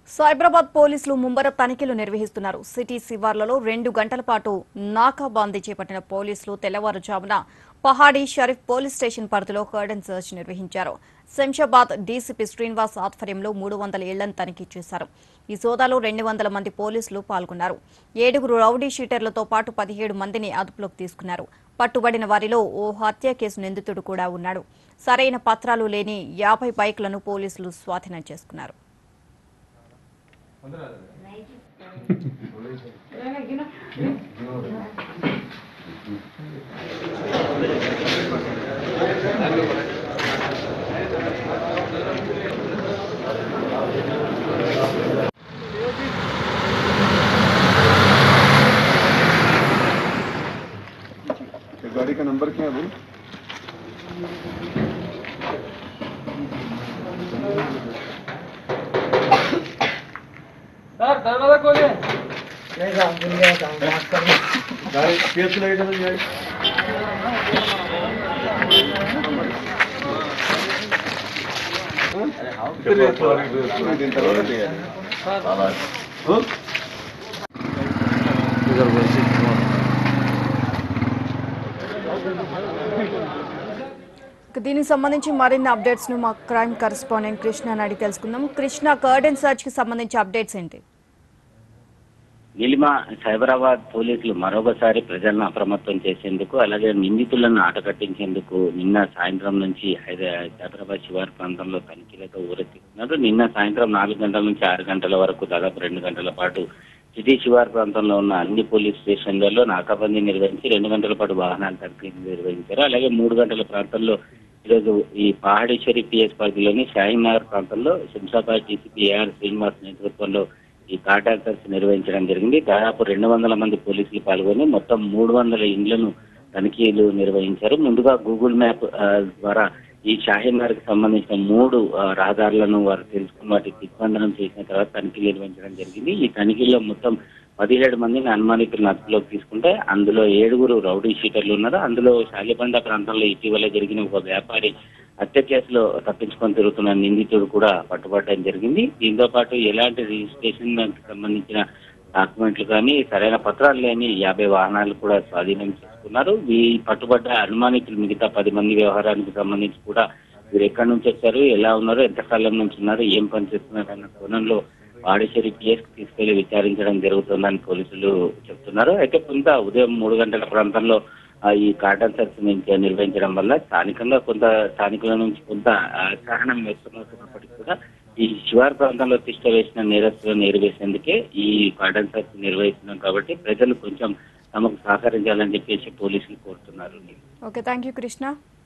సైబరాబాద్ పోలీసులు ముమ్మర తనిఖీలు నిర్వహిస్తున్నారు. సిటీ శివార్లలో 2 గంటల పాటు నాకాబందీ చేపట్టిన పోలీసులు తెల్లవారుజామున పహాడీ షరీఫ్ పోలీస్ స్టేషన్ పరిధిలో కర్డన్ సర్చ్ నిర్వహించారు. శంషాబాద్ డీసీపీ శ్రీనివాస్ ఆధ్వర్యంలో 300 ఇళ్లను తనిఖీ చేశారు. ఈ సోదాలో 200 మంది పోలీసులు పాల్గొన్నారు. 7 రౌడీ షీటర్లతో పాటు 17 మందిని అదుపులోకి తీసుకున్నారు. పట్టుబడిన వారిలో ఓ హత్య కేసు నిందితుడు కూడా ఉన్నాడు. సరైన పత్రాలు లేని 50 బైక్లను పోలీసులు స్వాధీనం చేసుకున్నారు. गाड़ी का नंबर क्या है भाई? सर दरवाजा खोलिए। नहीं काम कर लिया काम बात कर गाड़ी केस लगेगा ना गाड़ी दिन तरह दिया हां इधर वैसे దీనికి సంబంధించి మరిన్ని అప్డేట్స్ ను మా క్రైమ్ కరెస్పాండెంట్ కృష్ణ అడిగి తెలుసుకుందాం. కృష్ణ, కర్డన్ సర్చ్ కి సంబంధించి అప్డేట్స్ ఏంటి? నీలిమ, సైబరాబాద్ పోలీసులు మరొకసారి ప్రజలను అప్రమత్తం చేసేందుకు, అలాగే నిందితులను ఆటకట్టించేందుకు నిన్న సాయంత్రం నుంచి సైబరాబాద్ శివారు ప్రాంతంలో తనిఖీలతో ఊరెత్తిస్తున్నారు. నిన్న సాయంత్రం 4 గంటల నుంచి 6 గంటల వరకు దాదాపు 2 గంటల పాటు సిటీ శివారు ప్రాంతంలో ఉన్న అన్ని పోలీస్ స్టేషన్లలో నాకాబందీ నిర్వహించి 2 గంటల పాటు వాహనాల తనిఖీలు నిర్వహించారు. అలాగే 3 గంటల ప్రాంతంలో ఈరోజు ఈ పహాడేశ్వరి పిఎస్ పరిధిలోని షాహీన్ నగర్ ప్రాంతంలో శంషాబాద్ డీసీపీ ఏఆర్ శ్రీనివాస్ నేతృత్వంలో ఈ కార్డన్ సర్చ్ నిర్వహించడం జరిగింది. దాదాపు 200 మంది పోలీసులు పాల్గొని మొత్తం 300 ఇండ్లను తనిఖీలు నిర్వహించారు. ముందుగా గూగుల్ మ్యాప్ ద్వారా ఈ షాహీన్ నగర్ కి సంబంధించిన 3 రహదారులను వారు తెలుసుకుని వాటి దిగ్బంధనం చేసిన తర్వాత తనిఖీలు నిర్వహించడం జరిగింది. ఈ తనిఖీల్లో మొత్తం 17 మందిని అనుమానితులను అదుపులోకి తీసుకుంటే అందులో 7 రౌడీ షీటర్లు ఉన్నారు. అందులో శాలిబండ ప్రాంతంలో ఇటీవల జరిగిన ఒక వ్యాపారి హత్య కేసులో తప్పించుకొని తిరుగుతున్న నిందితుడు కూడా పట్టుబడడం జరిగింది. దీంతో పాటు ఎలాంటి రిజిస్ట్రేషన్ సంబంధించిన డాక్యుమెంట్లు కానీ సరైన పత్రాలు లేని 50 వాహనాలు కూడా స్వాధీనం చేసుకున్నారు. ఈ పట్టుబడ్డ అనుమానితులు మిగతా 10 మంది వ్యవహారానికి సంబంధించి కూడా వీరు ఎక్కడి నుంచి వచ్చారు, ఎలా ఉన్నారు, ఎంతకాలం నుంచి ఉన్నారు, ఏం పని చేస్తున్నారు అన్న కోణంలో పాడేశ్వరి పిఎస్ తీసుకెళ్లి విచారించడం జరుగుతుందని పోలీసులు చెప్తున్నారు. అయితే కొంత ఉదయం 3 గంటల ప్రాంతంలో ఈ కార్డన్ సర్చ్ నిర్వహించడం వల్ల స్థానికుల నుంచి కొంత అసహనం వ్యక్తమవుతున్నప్పటికీ కూడా ఈ శివారు ప్రాంతంలో తిష్ట వేసిన నేరస్తులను ఏరివేసేందుకే ఈ కార్డన్ సర్చ్ నిర్వహిస్తున్నాం కాబట్టి ప్రజలు కొంచెం తమకు సహకరించాలని చెప్పేసి పోలీసులు కోరుతున్నారు. Okay, thank you Krishna.